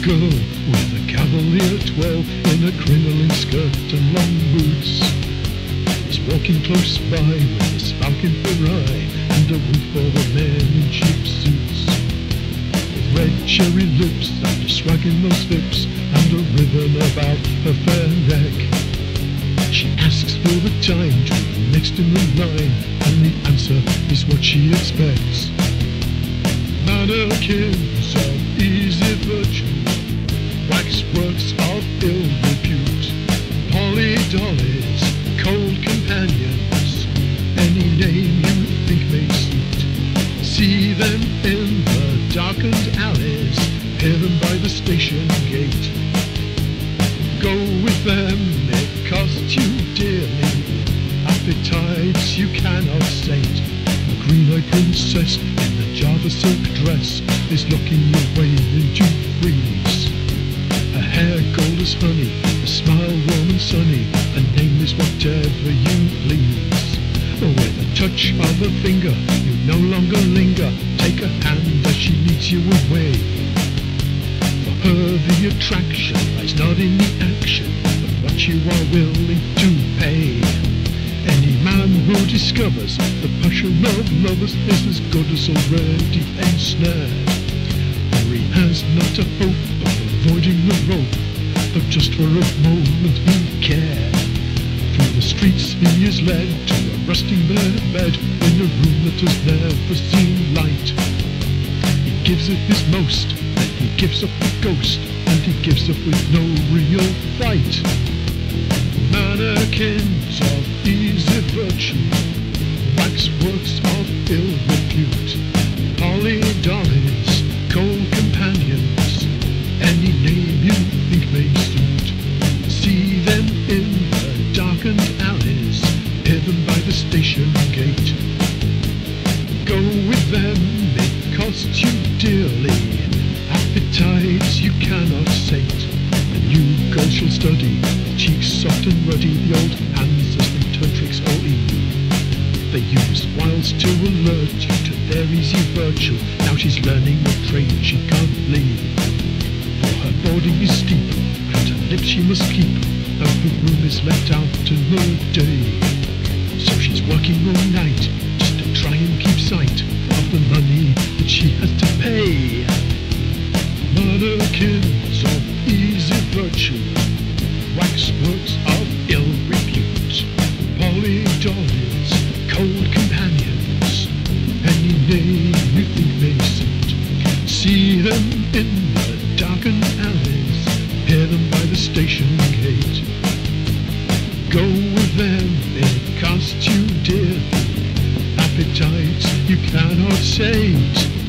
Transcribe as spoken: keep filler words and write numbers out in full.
girl with a cavalier twelve in a crinoline skirt and long boots is walking close by with a spark in her eye and a word for the men in cheap suits, with red cherry lips and a swag in those lips and a ribbon about her fair neck. She asks for the time to be next in the line, and the answer is what she expects. Mannequins of easy virtue, waxworks of ill repute, Polly dollies, cold companions, any name you think may suit. See them in the darkened alleys, hear them by the station gate. Go with them, it costs you dearly, appetites you cannot sate. A green-eyed princess in a Java silk dress is looking your way into freeze. Her hair gold as honey, a smile warm and sunny, a name is whatever you please. With a touch of a finger, you no longer linger, take her hand as she leads you away. For her the attraction lies not in the action, but what you are willing to pay. Any man who discovers the passion of lovers is as good as already ensnared, for he has not a hope of avoiding the rope, but just for a moment he cared. Through the streets he is led to a rusting bare bed in a room that has never seen light. He gives it his most, then he gives up the ghost, and he gives up with no real fight. Mannequins of easy virtue, waxworks of ill repute, Polly dollies, cold companions, any name you think may suit. See them in the darkened alleys, hear them by the station gate. Go with them, it costs you dearly, appetites you cannot sate. The new girl shall study, the cheeks soft and ruddy, the old hands as they turn tricks all in. They use wiles to alert you to their easy virtue. Now she's learning a trade she can't leave, for her boarding is steep, and her lips she must keep, and her room is let out in the day. So she's working all night, just to try and keep sight of the money that she has to pay. Mannequins of easy virtue, waxworks of ill repute, Polly dollies, cold companions, any name you think may suit. See them in the darkened alleys, hear them by the station gate. Go with them, it costs you dear, appetites you cannot sate.